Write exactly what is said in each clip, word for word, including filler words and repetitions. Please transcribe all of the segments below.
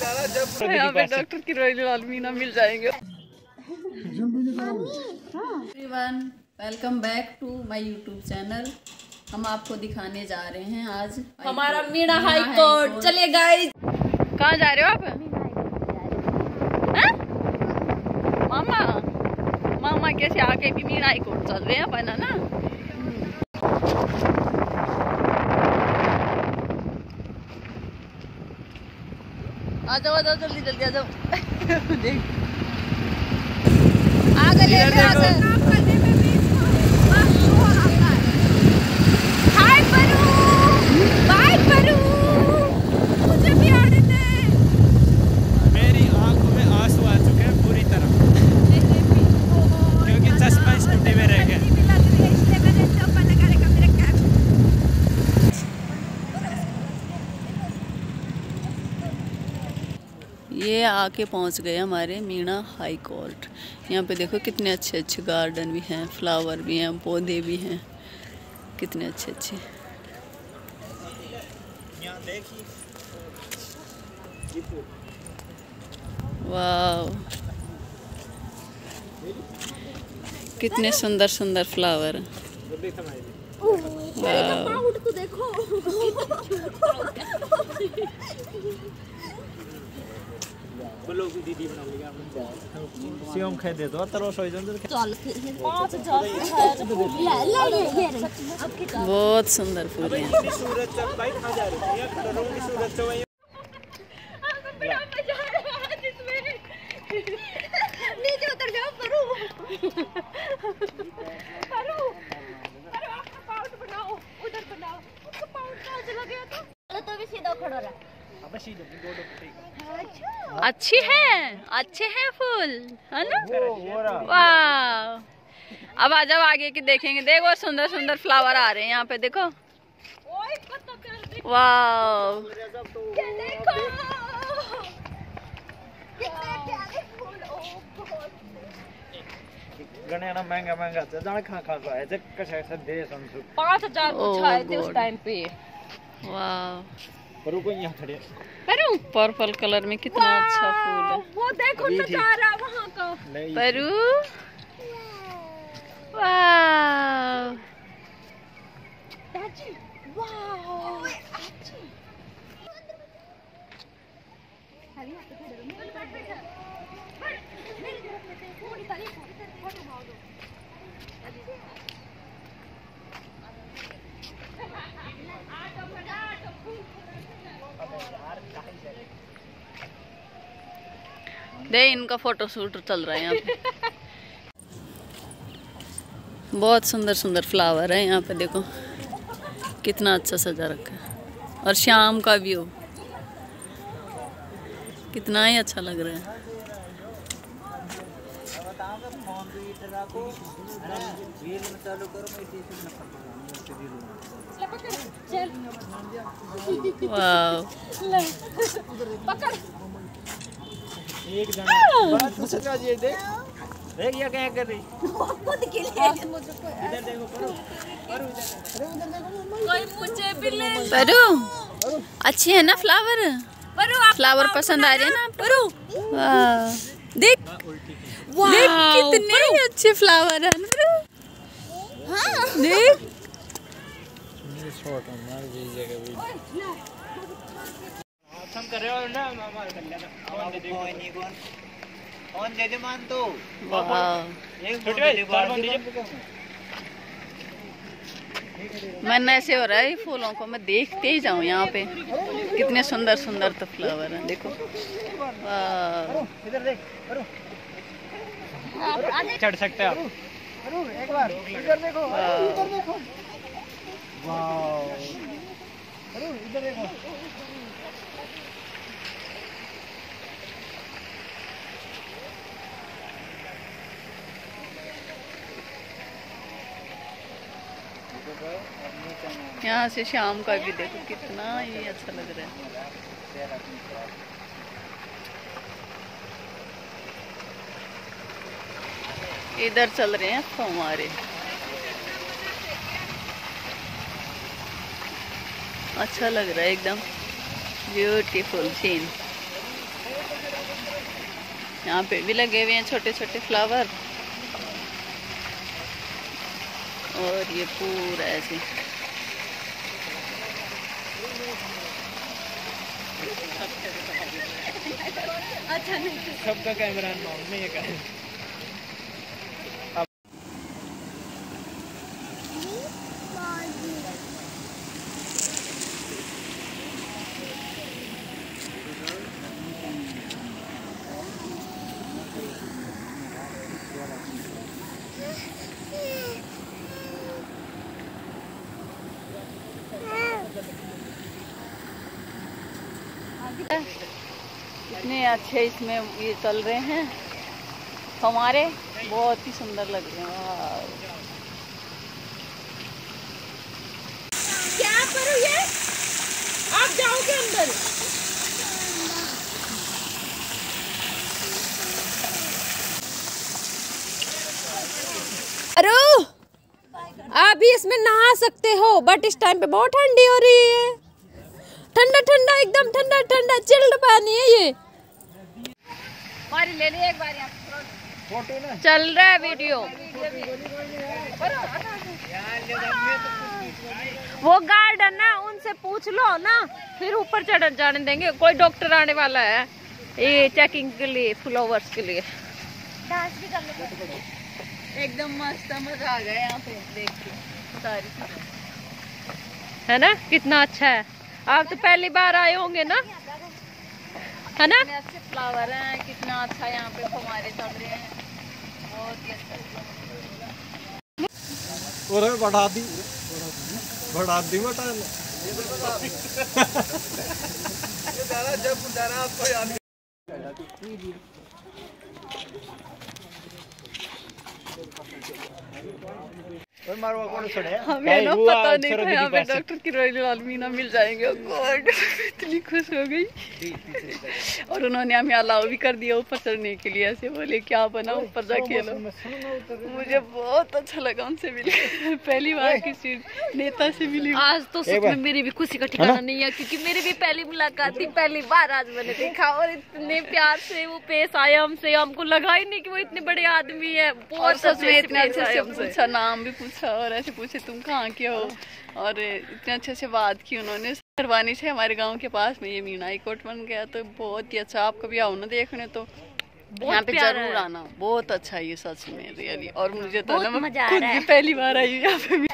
यहाँ पे डॉक्टर की रोई लाल मीना मिल जाएंगे। Everyone, welcome back to my YouTube channel. हम आपको दिखाने जा रहे हैं आज हमारा मीना हाई कोर्ट। चलिए गाइस, कहाँ जा रहे हो आप? मामा मामा कैसे आके भी मीना हाई कोर्ट चल रहे हैं अपन, है ना? आ जाओ आ जाओ, जल्दी जल्दी आ जाओ। देख आगे ले आगे। हाय परू, बाय परू, मुझे भी आने दे। मेरी आंखों में आंसू आ चुके हैं पूरी तरह, क्योंकि चश्मा इस टूटी में रह गया। ये आके पहुंच गए हमारे मीना हाई कोर्ट। यहाँ पे देखो कितने अच्छे अच्छे गार्डन भी हैं, फ्लावर भी हैं, पौधे भी हैं, कितने अच्छे अच्छे। वाव, कितने सुंदर सुंदर फ्लावर। दीदी बना लिया सियम खाई दे दो तरह सो जंदर चल पाँच हजार बहुत सुंदर फूल हैं। सूरज चल भाई खा जा रही है खड़रों की सूरज तो वही बड़ा मजा आ रहा है इसमें। नीचे उतर जाओ परू। परू परू आपका पाउट बनाओ, उधर बनाओ। उसका पाउट कहाँ चला गया था? चलो तो भी सीधा खड़ा रहा। अच्छी है, अच्छे हैं फूल, है ना? वाह, अब आ जाओ आगे की देखेंगे। देखो सुंदर सुंदर फ्लावर आ रहे हैं यहाँ पे, देखो। वाह, गणना महंगा महंगा से जाने खा खा है जे कशा से दे संसु पाँच हजार कुछ आए थे उस टाइम पे। वाह, परू को यहाँ खड़े परू पर्पल कलर में कितना अच्छा फूल है। वो देखो नजारा वहाँ का। परू वाह, दे इनका फोटो शूट चल रहा है यहाँ पे। बहुत सुंदर सुंदर फ्लावर है यहाँ पे, देखो कितना अच्छा सजा रखा है। और शाम का व्यू कितना ही अच्छा लग रहा है। वाह, एक जना बस अच्छा जी देख देख ये क्या कर रही खुद के लिए। इधर देखो परू परू इधर कोई मुझे भी ले। परू अच्छी है ना फ्लावर? परू फ्लावर पसंद आ रहे हैं ना परू? वाह, देख देख कितने अच्छे फ्लावर हैं परू। हाँ देख, शॉट मार जी जगह भी हम कर रहे हो ना मामा कर लेना कौन दे देखो नहीं कौन कौन दे दे मान तो। वाह, एक छोटे बार बंद दीजिए। मन ऐसे हो रहा है फूलों को मैं देखते ही जाऊं। यहाँ पे कितने सुंदर सुंदर तो फ्लावर हैं, देखो। वाह, इधर देख परू चढ़ सकते हैं आप परू एक बार इधर देखो इधर देखो। वाओ परू इधर देखो। यहाँ से शाम का भी देखो कितना ही अच्छा लग रहा है। इधर चल रहे हैं फव्वारे, अच्छा लग रहा है एकदम ब्यूटीफुल सीन। यहाँ पे भी लगे हुए हैं छोटे छोटे फ्लावर। और ये पूरा ऐसे अच्छा नहीं सबका कैमरा में ये करें। इतने अच्छे इसमें ये चल रहे हैं हमारे, बहुत ही सुंदर लग रहे हैं। वाह क्या करूँ ये? आप जाओगे अंदर? अरे आप भी इसमें नहा सकते हो, बट इस टाइम पे बहुत ठंडी हो रही है। ठंडा ठंडा एकदम ठंडा ठंडा चिल्ड पानी है ये। ले लिए एक बार फोटो ना चल रहा है वीडियो। वो गार्ड है ना, उनसे पूछ लो ना, फिर ऊपर चढ़ जाने देंगे। कोई डॉक्टर आने वाला है ये चेकिंग के लिए, फ्लावर्स के लिए। डांस भी कर लो। एकदम मस्त, मजा आ गया यहाँ पे देख के सारी चीजें, है ना? कितना अच्छा है। आप तो पहली बार आए होंगे ना, है ना? कितने अच्छे फ्लावर हैं, कितना अच्छा यहाँ पे हमारे चल रहे हैं, बहुत ही अच्छा। और बढ़ा दी बढ़ा दी बटा जब जाना आपको याद हमें ना पता नहीं था यहाँ पे डॉक्टर किरोड़ी लाल मीना मिल जाएंगे। गॉड इतनी खुश हो गई। और उन्होंने हमें अलाउ भी कर दिया ऊपर चढ़ने के लिए। ऐसे बोले क्या बना ऊपर जाके लो। मुझे बहुत अच्छा लगा उनसे मिलकर, पहली बार किसी नेता से मिली। आज तो सच में मेरी भी खुशी का ठिकाना नहीं है, क्योंकि मेरी भी पहली मुलाकात थी, पहली बार आज मैंने देखा। और इतने प्यार से वो पेश आए हमसे, हमको लगा ही नहीं कि वो इतने बड़े आदमी है। बहुत सच में इतने अच्छे से पूछा, नाम भी पूछा और ऐसे पूछे तुम कहाँ के हो, और इतने अच्छे से बात की उन्होंने। करवानी से हमारे गांव के पास में ये मीना हाई कोर्ट बन गया, तो बहुत ही अच्छा। आप कभी आओ ना देखने तो यहाँ पे जरूर आना, बहुत अच्छा है ये सच में रियली। और मुझे तो ना मैं खुद भी पहली बार आई हूँ यहाँ पे।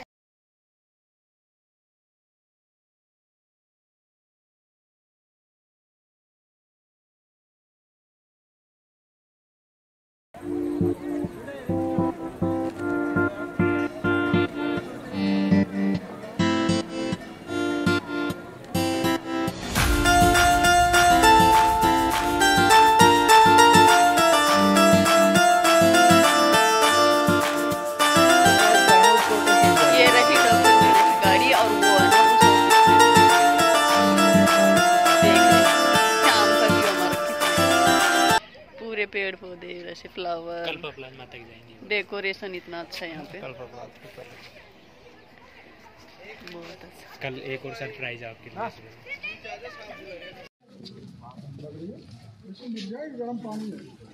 पेड़ पौधे वैसे फ्लावर, डेकोरेशन इतना अच्छा है यहाँ पे, बहुत अच्छा। कल एक और सरप्राइज आपके लिए। गरम पानी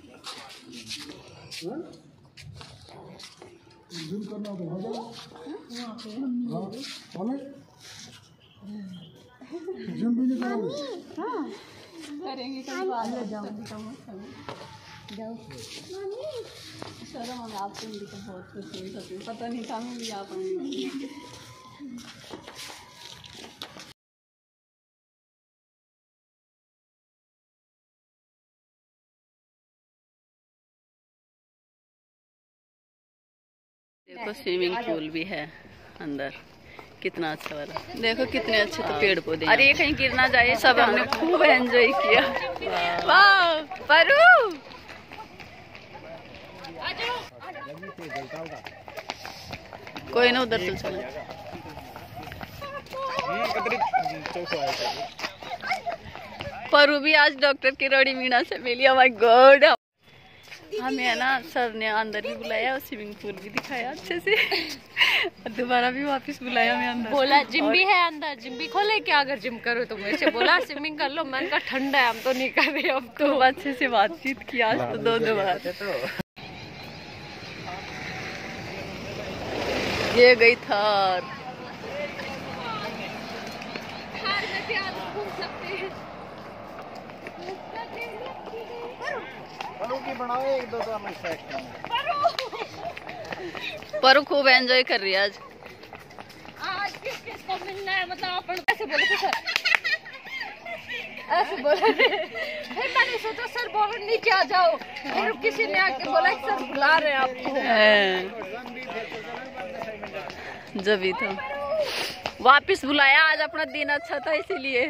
करेंगे कभी बाद में। जाओ जाओ शर्म हमें आपसे मिली तो बहुत खुश हुई, सच में पता नहीं था हम भी आ पाएंगे। देखो स्विमिंग पूल भी है अंदर, कितना अच्छा वाला। देखो कितने अच्छे तो पेड़ पौधे। अरे ये कहीं गिर ना जाए। सब हमने खूब एंजॉय किया। वाह परू कोई ना, उधर से चला। परू भी आज डॉक्टर किरोड़ी मीना से मिली। माय गॉड हमें है ना सर ने अंदर भी बुलाया और स्विमिंग पूल भी दिखाया अच्छे से। दोबारा भी वापस बुलाया हमें अंदर। बोला जिम भी है अंदर, जिम भी खोले क्या अगर जिम करो तो मेरे से बोला स्विमिंग कर लो। मैंने कहा ठंडा है हम तो नहीं कर रहे अब तो। अच्छे से बातचीत की आज तो दो दो बार। ये गई थार। थार में भी आज घूम सकते हैं। बनाओ एक दो तो मैं पर खूब एंजॉय कर रही है आज। आज किस किस को मिलना है मतलब अपन ऐसे बोले थे सर, ऐसे बोले थे। फिर मैंने सोचा सर बोलो नीचे आ जाओ, फिर किसी ने आके बोला सर बुला रहे हैं आपको। जब भी तो वापस बुलाया, आज अपना दिन अच्छा था इसीलिए।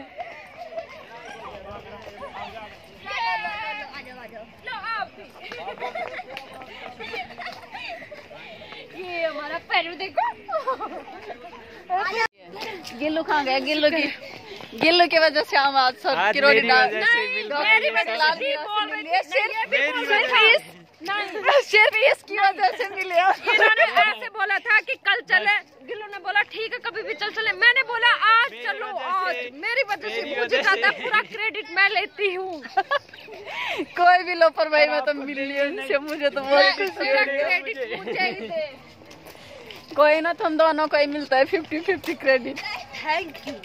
ये हमारा पैरू देखो। गिल्लू कहाँ गए? गिल्लू की गिल्लू की वजह से हम आज सब किरोड़ी डाल सिर्फ इसकी वजह से मिले। इन्होंने ऐसे बोला था कि कल चले, गिल्लू ने बोला ठीक है कभी भी चल चले। मैंने बोला आज चलो, आज मेरी वजह से मुझे जाता है, पूरा क्रेडिट मैं लेती हूँ। कोई भी लो पर भाई मैं तो मिलियन से, मुझे तो बहुत खुशी हो रही है। क्रेडिट मुझे ही दे। कोई ना, तुम दोनों को ही मिलता है fifty fifty credit. Thank you.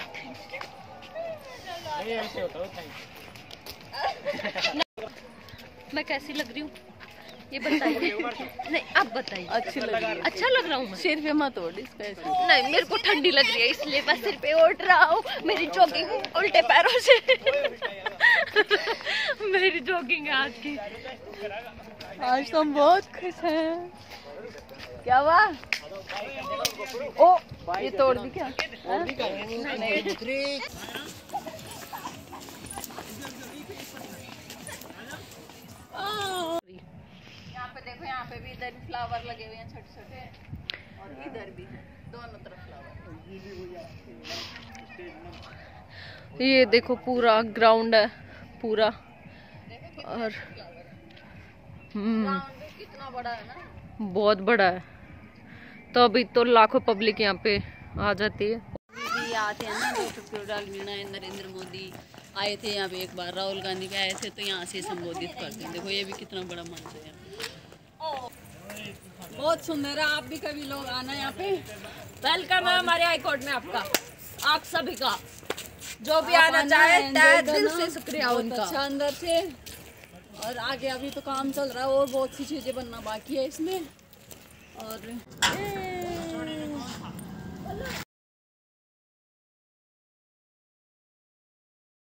मैं कैसी लग रही हूँ ये बताइए। नहीं आप बताइए। अच्छी लग रही है। अच्छा लग रहा हूँ मैं? सिर पे मत ओढ़ इसका ऐसे। नहीं मेरे को ठंडी लग रही है इसलिए मैं सिर पे ओढ़ रहा हूँ। मेरी जॉगिंग उल्टे पैरों से। मेरी जॉगिंग है आज की। आज तो हम बहुत खुश हैं। क्या हुआ? ओ ये तोड़ दी क्या? यहाँ पे देखो, यहाँ पे भी इधर भी फ्लावर लगे हुए हैं छोटे छोटे, और इधर भी दोनों तरफ फ्लावर। ये देखो पूरा ग्राउंड है पूरा, और हम्म कितना बड़ा है ना, बहुत बड़ा है। तो अभी तो लाखों पब्लिक यहाँ पे आ जाती है। भी आते हैं ना, नरेंद्र मोदी आए थे यहाँ पे एक बार, राहुल गांधी भी आए थे, तो यहाँ से संबोधित करते हैं। देखो ये भी कितना बड़ा मंच है, बहुत सुंदर है। आप भी कभी लोग आना यहाँ पे। वेलकम है हमारे हाई कोर्ट में आपका, आप सभी का। जो भी आना चाहे तहे दिल से शुक्रिया उनका। अच्छा अंदर से, और आगे अभी तो काम चल रहा है और बहुत सी चीजें बनना बाकी है इसमें। और